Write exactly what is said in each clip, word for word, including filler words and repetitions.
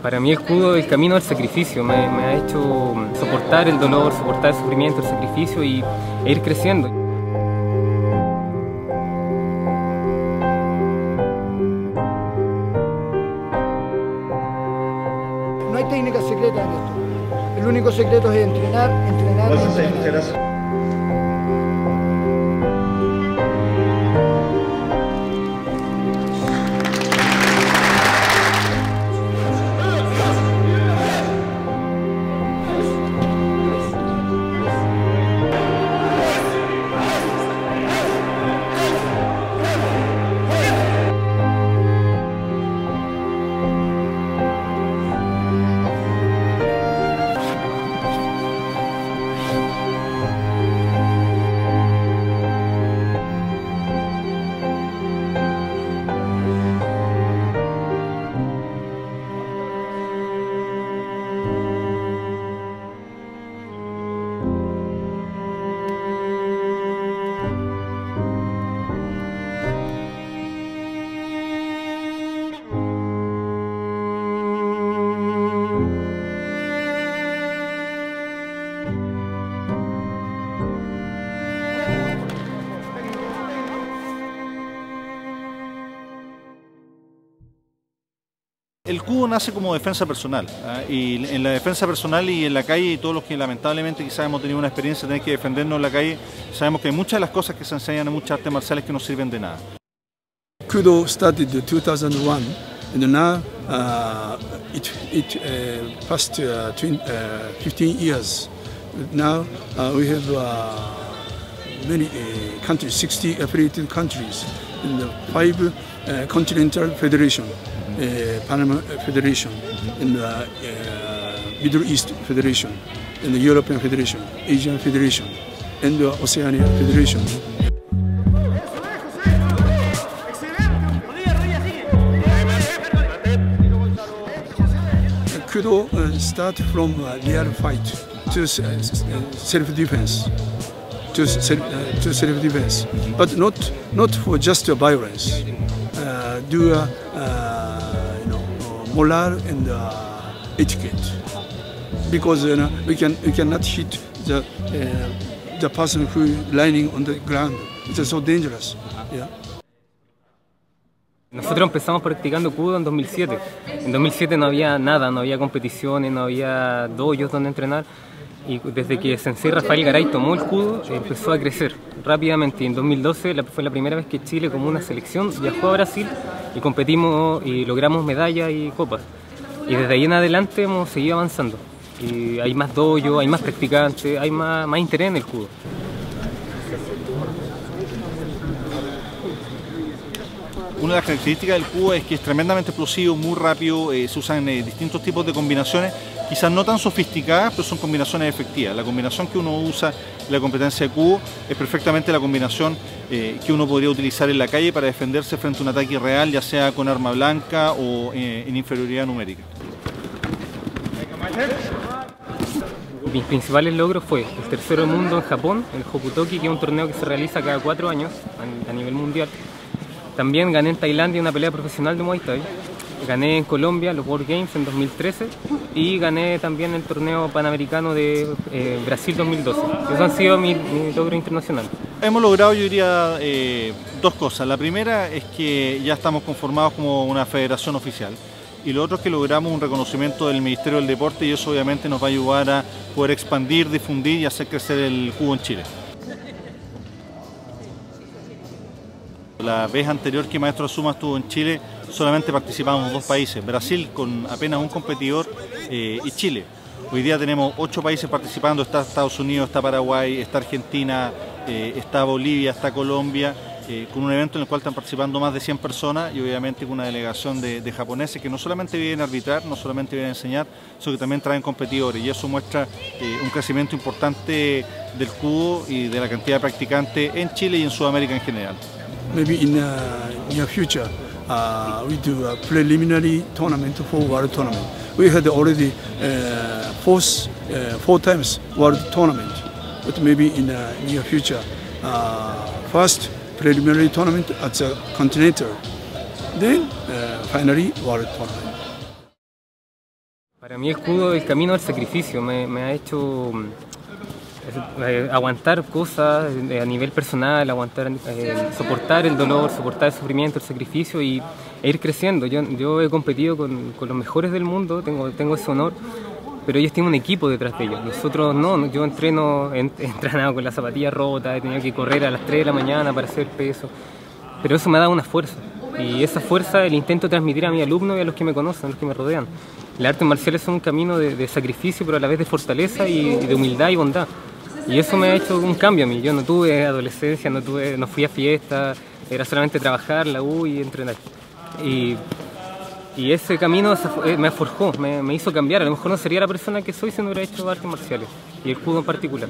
Para mí el Kudo es el camino del sacrificio, me, me ha hecho soportar el dolor, soportar el sufrimiento, el sacrificio y, e ir creciendo. No hay técnica secreta en esto. El único secreto es entrenar, entrenar, entrenar. El Kudo nace como defensa personal, ¿eh? Y en la defensa personal y en la calle, y todos los que lamentablemente quizás hemos tenido una experiencia de tener que defendernos en la calle, sabemos que hay muchas de las cosas que se enseñan en muchas artes marciales que no sirven de nada. Kudo started in two thousand one, and now uh, it, it uh, passed uh, fifteen years. Now uh, we have uh, many uh, countries, sixty affiliated countries, in the five uh, continental federation. Uh, Panama Federation, in the uh, Middle East Federation, in the European Federation, Asian Federation, and the Oceania Federation. Kudo uh, start from uh, real fight to uh, self-defense, to self uh, to self-defense, but not not for just violence. Uh, do a uh, moral and uh, etiquette, because you know, we can we cannot hit the uh, the person who is lying on the ground. It's so dangerous. Yeah. Nosotros empezamos practicando Kudo en dos mil siete. En dos mil siete no había nada, no había competiciones, no había dojos donde entrenar. Y desde que Sensei Rafael Garay tomó el Kudo, empezó a crecer rápidamente. En dos mil doce fue la primera vez que Chile, como una selección, viajó a Brasil y competimos y logramos medallas y copas. Y desde ahí en adelante hemos seguido avanzando. Y hay más dojo, hay más practicantes, hay más, más interés en el Kudo. Una de las características del Kudo es que es tremendamente explosivo, muy rápido, eh, se usan eh, distintos tipos de combinaciones, quizás no tan sofisticadas, pero son combinaciones efectivas. La combinación que uno usa en la competencia de Kudo es perfectamente la combinación eh, que uno podría utilizar en la calle para defenderse frente a un ataque real, ya sea con arma blanca o eh, en inferioridad numérica. Mis principales logros fue el tercero del mundo en Japón, el Hokutoki, que es un torneo que se realiza cada cuatro años a nivel mundial. También gané en Tailandia una pelea profesional de Muay Thai. Gané en Colombia los World Games en dos mil trece y gané también el torneo panamericano de eh, Brasil dos mil doce. Esos han sido mis mi logros internacionales. Hemos logrado, yo diría, eh, dos cosas. La primera es que ya estamos conformados como una federación oficial. Y lo otro es que logramos un reconocimiento del Ministerio del Deporte, y eso obviamente nos va a ayudar a poder expandir, difundir y hacer crecer el Kudo en Chile. La vez anterior que Maestro Azuma estuvo en Chile, solamente participábamos dos países, Brasil con apenas un competidor eh, y Chile. Hoy día tenemos ocho países participando, está Estados Unidos, está Paraguay, está Argentina, eh, está Bolivia, está Colombia, eh, con un evento en el cual están participando más de cien personas y obviamente con una delegación de, de japoneses que no solamente vienen a arbitrar, no solamente vienen a enseñar, sino que también traen competidores, y eso muestra eh, un crecimiento importante del Kudo y de la cantidad de practicantes en Chile y en Sudamérica en general. Maybe in the near future, uh, we do a preliminary tournament for World Tournament. We had already uh, fourth, uh, four times World Tournament, but maybe in the near future, uh, first preliminary tournament at the Continental, then uh, finally World Tournament. Para mí el judo, el camino del sacrificio, me, me ha hecho eh, aguantar cosas eh, a nivel personal, aguantar, eh, soportar el dolor, soportar el sufrimiento, el sacrificio y, e ir creciendo. Yo, yo he competido con, con los mejores del mundo, tengo, tengo ese honor, pero ellos tienen un equipo detrás de ellos. Nosotros no, yo entreno, he entrenado con la zapatilla rota, he tenido que correr a las tres de la mañana para hacer peso, pero eso me ha dado una fuerza. Y esa fuerza el intento transmitir a mis alumnos y a los que me conocen, a los que me rodean. Las artes marciales son un camino de, de sacrificio, pero a la vez de fortaleza y, y de humildad y bondad. Y eso me ha hecho un cambio a mí. Yo no tuve adolescencia, no, tuve, no fui a fiestas, era solamente trabajar, la U y entrenar. Y, y ese camino me forjó, me, me hizo cambiar. A lo mejor no sería la persona que soy si no hubiera hecho artes marciales, y el judo en particular.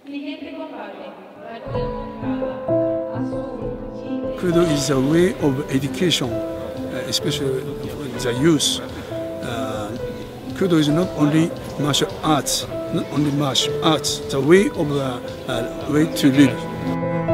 Kudo is a way of education, uh, especially for the youth. Uh, Kudo is not only martial arts, not only martial arts, the way of the uh, way to live.